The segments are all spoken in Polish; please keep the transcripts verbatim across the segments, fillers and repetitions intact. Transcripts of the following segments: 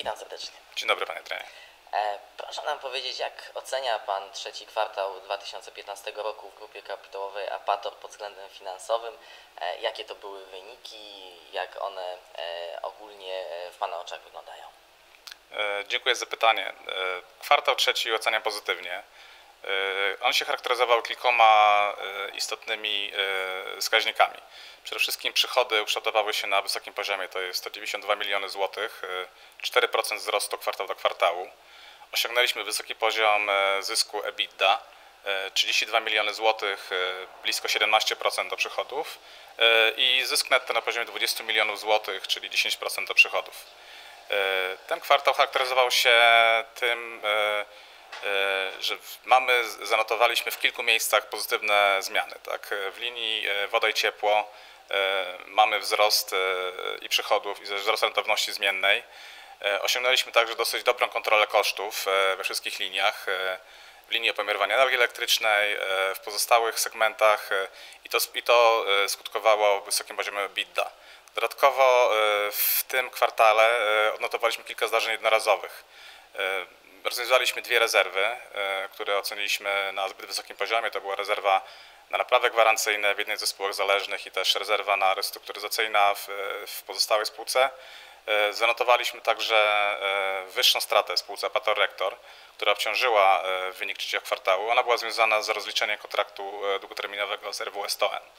Witam serdecznie. Dzień dobry, panie trenerze. E, proszę nam powiedzieć, jak ocenia pan trzeci kwartał dwa tysiące piętnastego roku w grupie kapitałowej Apator pod względem finansowym? E, jakie to były wyniki, jak one e, ogólnie w pana oczach wyglądają? E, dziękuję za pytanie. E, kwartał trzeci oceniam pozytywnie. E, on się charakteryzował kilkoma e, istotnymi e, wskaźnikami. Przede wszystkim przychody ukształtowały się na wysokim poziomie, to jest sto dziewięćdziesiąt dwa miliony złotych, e, cztery procent wzrostu kwartał do kwartału. Osiągnęliśmy wysoki poziom zysku EBITDA, trzydzieści dwa miliony złotych, blisko siedemnaście procent do przychodów i zysk netto na poziomie dwadzieścia milionów złotych, czyli dziesięć procent do przychodów. Ten kwartał charakteryzował się tym, że mamy, zanotowaliśmy w kilku miejscach pozytywne zmiany. Tak? W linii woda i ciepło mamy wzrost i przychodów, i wzrost rentowności zmiennej. Osiągnęliśmy także dosyć dobrą kontrolę kosztów we wszystkich liniach, w linii opomiarowania energii elektrycznej, w pozostałych segmentach i to, i to skutkowało wysokim poziomem EBITDA. Dodatkowo w tym kwartale odnotowaliśmy kilka zdarzeń jednorazowych. Rozwiązaliśmy dwie rezerwy, które oceniliśmy na zbyt wysokim poziomie. To była rezerwa na naprawy gwarancyjne w jednej ze spółek zależnych i też rezerwa na restrukturyzacyjna w, w pozostałej spółce. Zanotowaliśmy także wyższą stratę spółce Apator Rektor, która obciążyła wynik trzeciego kwartału. Ona była związana z rozliczeniem kontraktu długoterminowego z R W S T O N.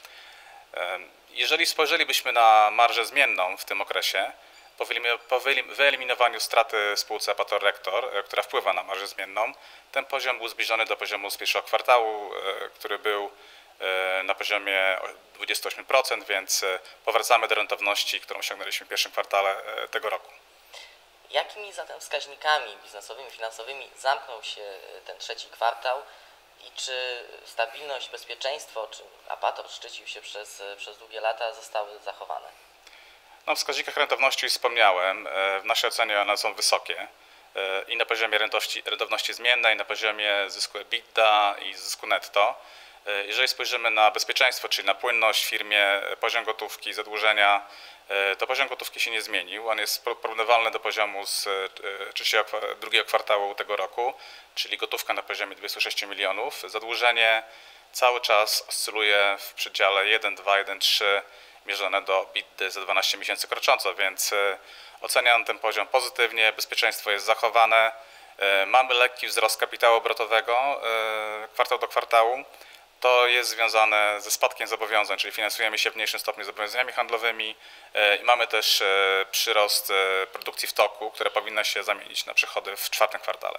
Jeżeli spojrzelibyśmy na marżę zmienną w tym okresie, po wyeliminowaniu straty spółce Apator Rektor, która wpływa na marżę zmienną, ten poziom był zbliżony do poziomu z pierwszego kwartału, który był na poziomie dwudziestu ośmiu procent, więc powracamy do rentowności, którą osiągnęliśmy w pierwszym kwartale tego roku. Jakimi zatem wskaźnikami biznesowymi, finansowymi zamknął się ten trzeci kwartał i czy stabilność, bezpieczeństwo, czy Apator szczycił się przez, przez długie lata, zostały zachowane? No, w wskaźnikach rentowności już wspomniałem. W naszej ocenie one są wysokie i na poziomie rentowności, rentowności zmiennej, na poziomie zysku EBITDA i zysku netto. Jeżeli spojrzymy na bezpieczeństwo, czyli na płynność w firmie, poziom gotówki, zadłużenia, to poziom gotówki się nie zmienił. On jest porównywalny do poziomu z drugiego kwartału tego roku, czyli gotówka na poziomie dwudziestu sześciu milionów. Zadłużenie cały czas oscyluje w przedziale jeden przecinek dwa, jeden przecinek trzy mierzone do EBITDA za dwanaście miesięcy krocząco, więc oceniam ten poziom pozytywnie, bezpieczeństwo jest zachowane. Mamy lekki wzrost kapitału obrotowego kwartał do kwartału. To jest związane ze spadkiem zobowiązań, czyli finansujemy się w mniejszym stopniu zobowiązaniami handlowymi i mamy też przyrost produkcji w toku, które powinno się zamienić na przychody w czwartym kwartale.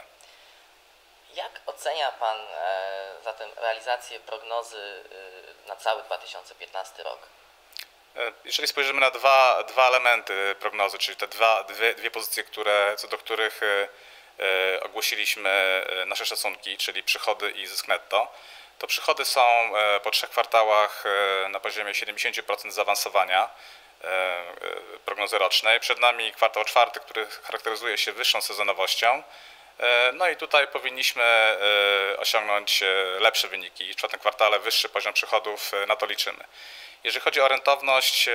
Jak ocenia pan zatem realizację prognozy na cały dwa tysiące piętnasty rok? Jeżeli spojrzymy na dwa, dwa elementy prognozy, czyli te dwa, dwie, dwie pozycje, które, co do których ogłosiliśmy nasze szacunki, czyli przychody i zysk netto, to przychody są po trzech kwartałach na poziomie siedemdziesięciu procent zaawansowania prognozy rocznej. Przed nami kwartał czwarty, który charakteryzuje się wyższą sezonowością. No i tutaj powinniśmy osiągnąć lepsze wyniki. W czwartym kwartale wyższy poziom przychodów, na to liczymy. Jeżeli chodzi o rentowność,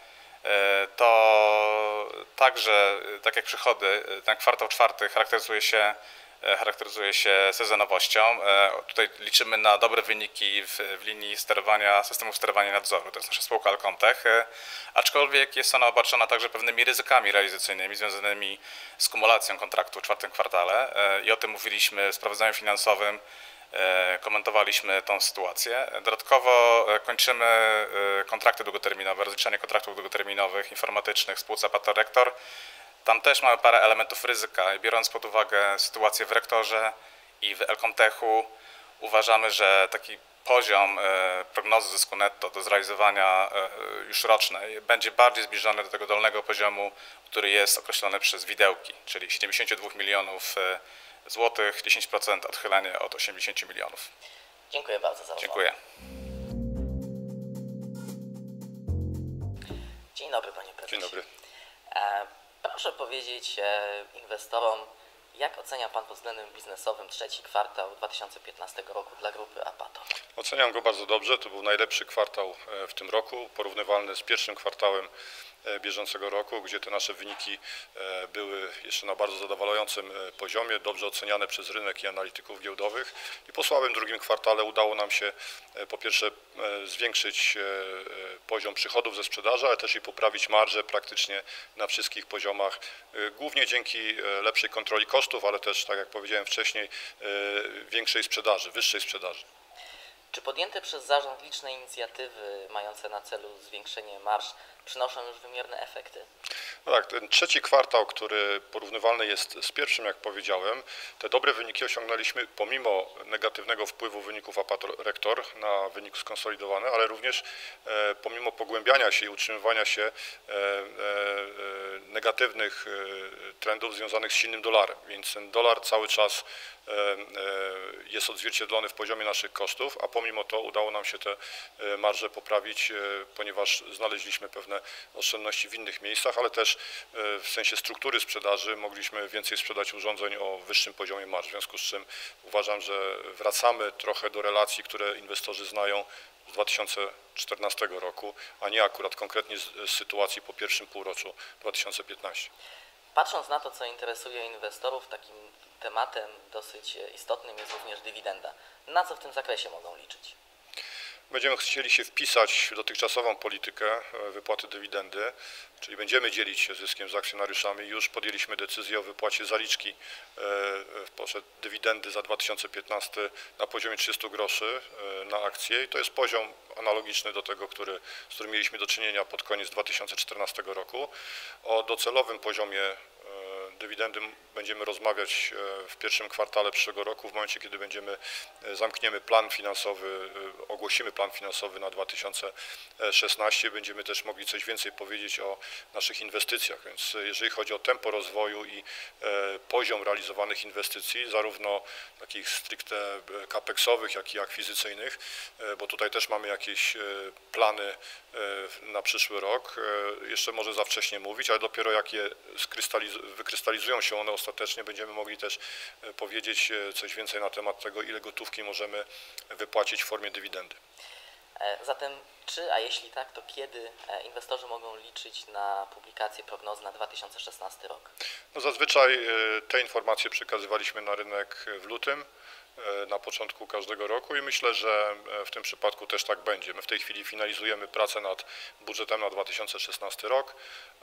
to także, tak jak przychody, ten kwartał czwarty charakteryzuje się charakteryzuje się sezonowością. Tutaj liczymy na dobre wyniki w, w linii sterowania, systemów sterowania i nadzoru. To jest nasza spółka Alcontech, aczkolwiek jest ona obarczona także pewnymi ryzykami realizacyjnymi związanymi z kumulacją kontraktu w czwartym kwartale i o tym mówiliśmy w sprawozdaniu finansowym, komentowaliśmy tą sytuację. Dodatkowo kończymy kontrakty długoterminowe, rozliczanie kontraktów długoterminowych, informatycznych w spółce Apator Rektor. Tam też mamy parę elementów ryzyka. Biorąc pod uwagę sytuację w Rektorze i w Alcontechu, uważamy, że taki poziom prognozy zysku netto do zrealizowania już rocznej będzie bardziej zbliżony do tego dolnego poziomu, który jest określony przez widełki, czyli siedemdziesięciu dwóch milionów złotych, dziesięć procent odchylenie od osiemdziesięciu milionów. Dziękuję bardzo za rozmowę. Dziękuję. Dzień dobry, panie prezesie. Dzień dobry. E, proszę powiedzieć e, inwestorom, jak ocenia pan pod względem biznesowym trzeci kwartał dwa tysiące piętnastego roku dla grupy Apator? Oceniam go bardzo dobrze. To był najlepszy kwartał w tym roku, porównywalny z pierwszym kwartałem bieżącego roku, gdzie te nasze wyniki były jeszcze na bardzo zadowalającym poziomie, dobrze oceniane przez rynek i analityków giełdowych. I po słabym drugim kwartale udało nam się po pierwsze zwiększyć poziom przychodów ze sprzedaży, ale też i poprawić marżę praktycznie na wszystkich poziomach, głównie dzięki lepszej kontroli kosztów, ale też, tak jak powiedziałem wcześniej, większej sprzedaży, wyższej sprzedaży. Czy podjęte przez zarząd liczne inicjatywy mające na celu zwiększenie marż przynoszą już wymierne efekty? No tak, ten trzeci kwartał, który porównywalny jest z pierwszym, jak powiedziałem, te dobre wyniki osiągnęliśmy pomimo negatywnego wpływu wyników Apator-Rektor na wynik skonsolidowany, ale również e, pomimo pogłębiania się i utrzymywania się e, e, negatywnych e, trendów związanych z silnym dolarem, więc ten dolar cały czas e, e, jest odzwierciedlony w poziomie naszych kosztów, a pomimo to udało nam się te marże poprawić, e, ponieważ znaleźliśmy pewne oszczędności w innych miejscach, ale też w sensie struktury sprzedaży mogliśmy więcej sprzedać urządzeń o wyższym poziomie marż, w związku z czym uważam, że wracamy trochę do relacji, które inwestorzy znają z dwa tysiące czternastego roku, a nie akurat konkretnie z sytuacji po pierwszym półroczu dwa tysiące piętnastego. Patrząc na to, co interesuje inwestorów, takim tematem dosyć istotnym jest również dywidenda. Na co w tym zakresie mogą liczyć? Będziemy chcieli się wpisać w dotychczasową politykę wypłaty dywidendy, czyli będziemy dzielić się zyskiem z akcjonariuszami. Już podjęliśmy decyzję o wypłacie zaliczki poszedł dywidendy za dwa tysiące piętnasty na poziomie trzystu groszy na akcję i to jest poziom analogiczny do tego, który, z którym mieliśmy do czynienia pod koniec dwa tysiące czternastego roku. O docelowym poziomie dywidendy będziemy rozmawiać w pierwszym kwartale przyszłego roku, w momencie, kiedy będziemy, zamkniemy plan finansowy, ogłosimy plan finansowy na dwa tysiące szesnasty. Będziemy też mogli coś więcej powiedzieć o naszych inwestycjach, więc jeżeli chodzi o tempo rozwoju i poziom realizowanych inwestycji, zarówno takich stricte kapeksowych, jak i akwizycyjnych, bo tutaj też mamy jakieś plany na przyszły rok. Jeszcze może za wcześnie mówić, ale dopiero jak je wykrystalizują się one ostatecznie, będziemy mogli też powiedzieć coś więcej na temat tego, ile gotówki możemy wypłacić w formie dywidendy. Zatem czy, a jeśli tak, to kiedy inwestorzy mogą liczyć na publikację prognozy na dwa tysiące szesnasty rok? No zazwyczaj te informacje przekazywaliśmy na rynek w lutym, na początku każdego roku i myślę, że w tym przypadku też tak będzie. My w tej chwili finalizujemy pracę nad budżetem na dwa tysiące szesnasty rok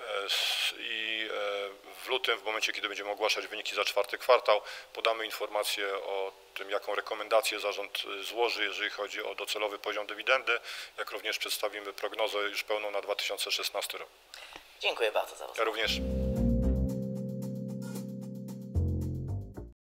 i w lutym, w momencie, kiedy będziemy ogłaszać wyniki za czwarty kwartał, podamy informację o tym, jaką rekomendację zarząd złoży, jeżeli chodzi o docelowy poziom dywidendy, jak również przedstawimy prognozę już pełną na dwa tysiące szesnasty rok. Dziękuję bardzo za rozmowę. Ja również.